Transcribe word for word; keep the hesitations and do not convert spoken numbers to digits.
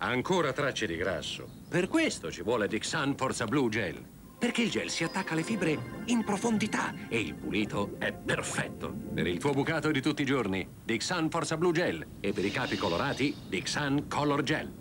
Ha ancora tracce di grasso. Per questo ci vuole Dixan Forza Blue Gel. Perché il gel si attacca alle fibre in profondità e il pulito è perfetto. Per il tuo bucato di tutti i giorni, Dixan Forza Blue Gel. E per i capi colorati, Dixan Color Gel.